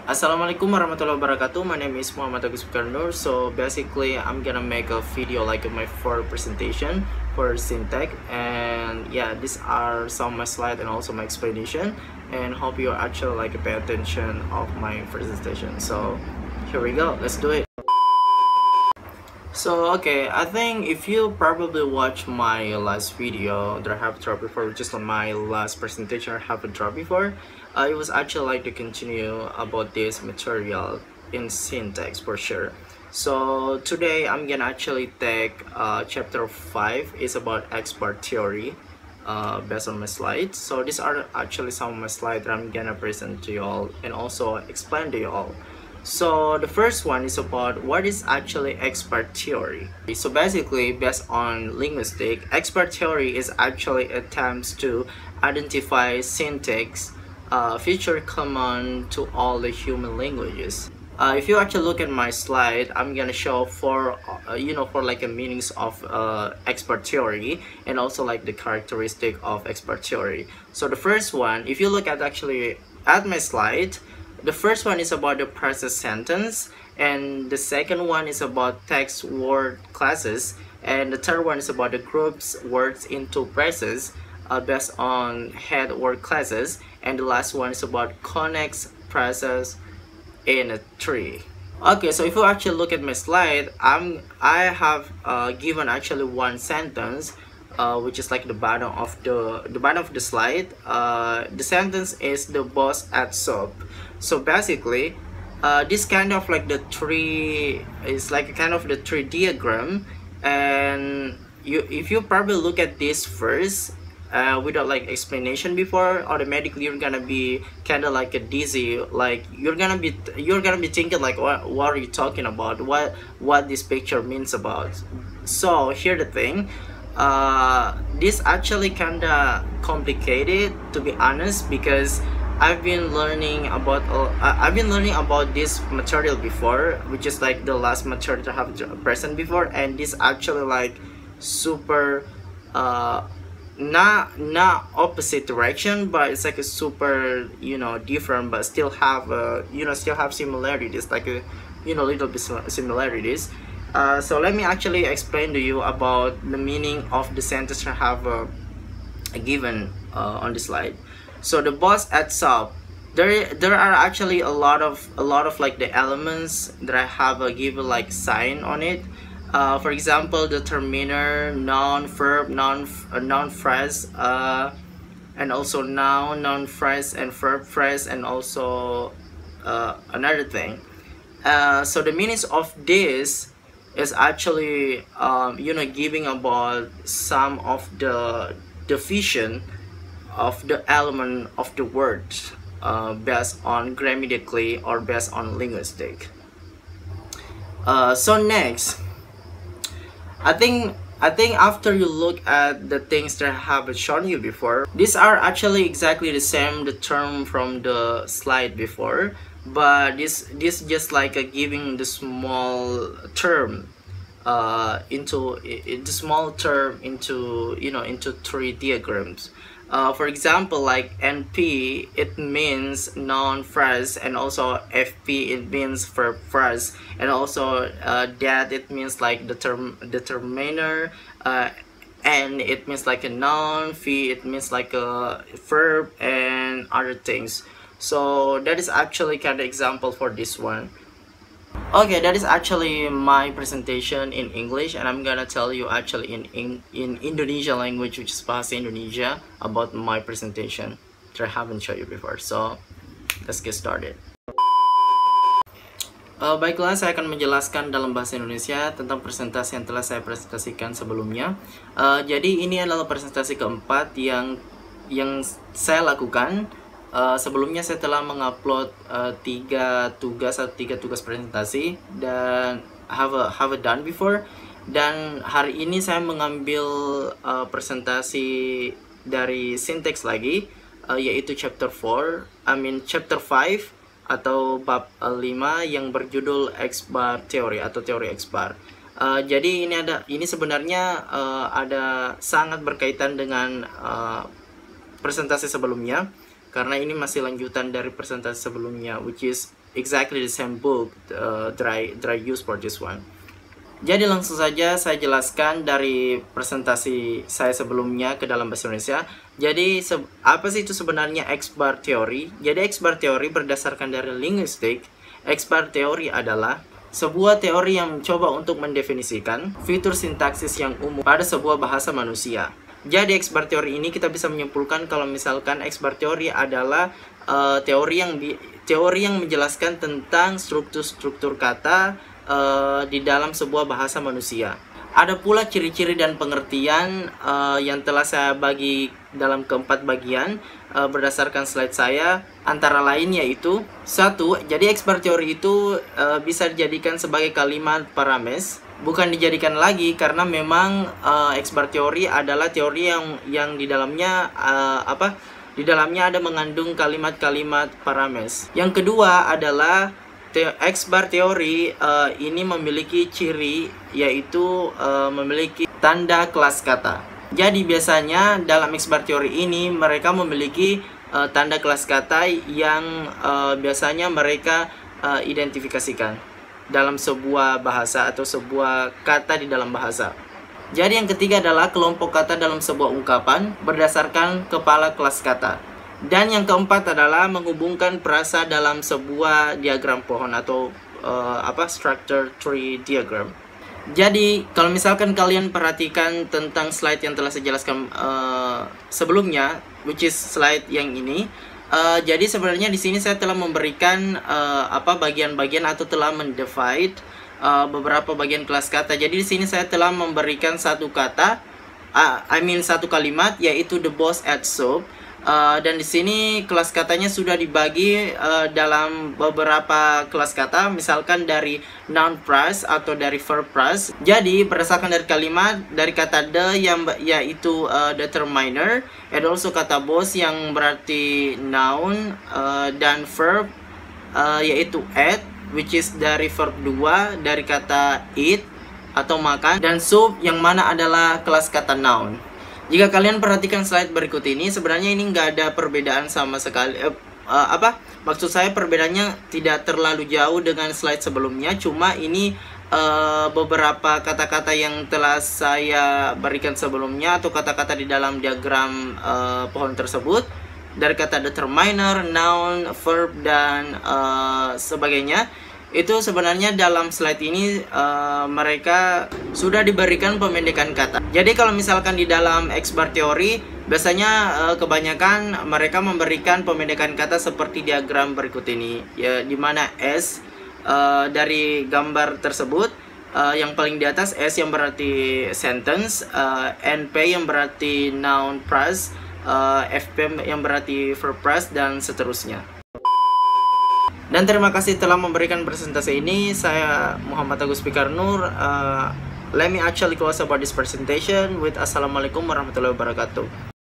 Assalamualaikum warahmatullahi wabarakatuh. My name is Muhammad Agus Nur. So basically, I'm gonna make a video like my for presentation for Syntech, and yeah, these are some of my slides and also my explanation. And hope you actually like pay attention of my presentation. So here we go. Let's do it. So okay, I think if you probably watch my last video that I have dropped before, which is on my last presentation I have dropped before, it was actually like to continue about this material in syntax for sure. So today I'm gonna actually take chapter 5 is about XBAR theory based on my slides. So these are actually some of my slides that I'm gonna present to you all and also explain to you all. So the first one is about what is actually XBAR theory. So basically, based on linguistic, XBAR theory is actually attempts to identify syntax feature common to all the human languages. If you actually look at my slide, I'm gonna show for like a meanings of XBAR theory and also like the characteristic of XBAR theory. So the first one, if you look at actually at my slide, the first one is about the process sentence, and the second one is about text word classes, and the third one is about the groups words into braces based on head word classes, and the last one is about connects process in a tree. Okay, so if you actually look at my slide, I have given actually one sentence which is like the bottom of the slide. The sentence is the boss at shop. So basically, this kind of like the tree is like a kind of the tree diagram, and if you probably look at this first without like explanation before, automatically you're gonna be kind of like a dizzy, like you're gonna be thinking like what are you talking about, what this picture means about. So here the thing, this actually kinda complicated, to be honest, because I've been learning about this material before, which is like the last material to have present before, and this actually like super not opposite direction, but it's like a super different, but still have similarities, like a little bit similarities. So let me actually explain to you about the meaning of the sentence I have given on the slide. So the boss at shop, there are actually a lot of like the elements that I have given like sign on it. For example, determiner, noun, verb, noun phrase, and also noun phrase, and verb phrase, and also another thing. So the meanings of this is actually giving about some of the division of the element of the word based on grammatically or based on linguistic. So next, I think after you look at the things that I have shown you before, these are actually exactly the same the term from the slide before, but this just like giving the small term into three diagrams. For example, like NP, it means noun phrase, and also FP, it means verb phrase, and also that it means like determiner, and it means like a noun, P it means like a verb, and other things. So that is actually kind of example for this one. Okay, that is actually my presentation in English, and I'm gonna tell you actually in Indonesian language, which is Bahasa Indonesia, about my presentation that I haven't shown you before. So let's get started. Baiklah, saya akan menjelaskan dalam bahasa Indonesia tentang presentasi yang telah saya presentasikan sebelumnya. Jadi ini adalah presentasi keempat yang saya lakukan. Sebelumnya saya telah mengupload tiga tugas presentasi dan have done before, dan hari ini saya mengambil presentasi dari syntax lagi, yaitu chapter 5 atau bab 5 yang berjudul XBAR theory atau teori XBAR. Jadi ini sebenarnya ada sangat berkaitan dengan presentasi sebelumnya, karena ini masih lanjutan dari presentasi sebelumnya, which is exactly the same book that I use for this one. Jadi langsung saja saya jelaskan dari presentasi saya sebelumnya ke dalam bahasa Indonesia. Jadi apa sih itu sebenarnya X-bar theory? Jadi X-bar theory berdasarkan dari linguistik. X-bar theory adalah sebuah teori yang mencoba untuk mendefinisikan fitur sintaksis yang umum pada sebuah bahasa manusia. Jadi X-bar theory ini kita bisa menyimpulkan kalau misalkan X-bar theory adalah teori yang menjelaskan tentang struktur-struktur kata di dalam sebuah bahasa manusia. Ada pula ciri-ciri dan pengertian yang telah saya bagi dalam keempat bagian berdasarkan slide saya. Antara lain yaitu 1. Jadi X-bar theory itu bisa dijadikan sebagai kalimat parames, bukan dijadikan lagi karena memang X-bar theory adalah teori yang di dalamnya di dalamnya ada mengandung kalimat-kalimat parames. Yang kedua adalah X-bar teori ini memiliki ciri yaitu memiliki tanda kelas kata. Jadi biasanya dalam X-bar teori ini mereka memiliki tanda kelas kata yang biasanya mereka identifikasikan dalam sebuah bahasa atau sebuah kata di dalam bahasa. Jadi yang ketiga adalah kelompok kata dalam sebuah ungkapan berdasarkan kepala kelas kata. Dan yang keempat adalah menghubungkan frasa dalam sebuah diagram pohon atau structure tree diagram. Jadi kalau misalkan kalian perhatikan tentang slide yang telah saya jelaskan sebelumnya, which is slide yang ini, jadi sebenarnya di sini saya telah memberikan bagian-bagian atau telah mendivide beberapa bagian kelas kata. Jadi di sini saya telah memberikan satu kata, satu kalimat yaitu the boss ate soup. Dan di sini kelas katanya sudah dibagi dalam beberapa kelas kata, misalkan dari noun phrase atau dari verb phrase. Jadi berdasarkan dari kalimat, dari kata the yang yaitu determiner, and also kata boss yang berarti noun, dan verb yaitu ate, which is dari verb 2 dari kata eat atau makan, dan soup yang mana adalah kelas kata noun. Jika kalian perhatikan slide berikut ini, sebenarnya ini nggak ada perbedaan sama sekali. Maksud saya perbedaannya tidak terlalu jauh dengan slide sebelumnya. Cuma ini beberapa kata-kata yang telah saya berikan sebelumnya atau kata-kata di dalam diagram pohon tersebut, dari kata determiner, noun, verb, dan sebagainya. Itu sebenarnya dalam slide ini mereka sudah diberikan pemendekan kata. Jadi kalau misalkan di dalam X-bar teori biasanya kebanyakan mereka memberikan pemendekan kata seperti diagram berikut ini, ya, dimana S dari gambar tersebut yang paling di atas S yang berarti sentence, NP yang berarti noun phrase, FP yang berarti verb phrase, dan seterusnya. Dan terima kasih telah memberikan presentasi ini. Saya Muhammad Agus Fikar Nur. Let me actually close about this presentation with Assalamualaikum warahmatullahi wabarakatuh.